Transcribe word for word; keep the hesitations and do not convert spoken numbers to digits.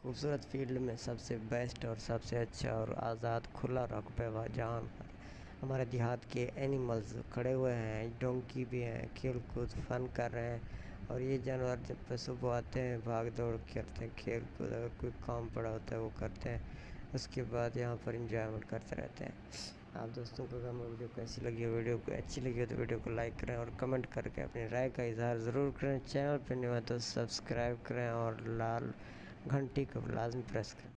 खूबसूरत फील्ड में सबसे बेस्ट और सबसे अच्छा और आज़ाद खुला रकबा है, जहाँ पर हमारे देहात के एनिमल्स खड़े हुए हैं, डोंकी भी हैं, खेल कूद फन कर रहे हैं। और ये जानवर जब पे सुबह आते हैं, भाग दौड़ करते हैं, खेल कूद अगर कोई काम पड़ा होता है वो करते हैं, उसके बाद यहाँ पर इंजॉयमेंट करते रहते हैं। आप दोस्तों को अगर मेरी वीडियो कैसी लगी हो, वीडियो को अच्छी लगी हो तो वीडियो को लाइक करें और कमेंट करके अपनी राय का इजहार ज़रूर करें। चैनल पर नहीं हो तो सब्सक्राइब करें और लाल घंटी को लाजमी प्रेस करें।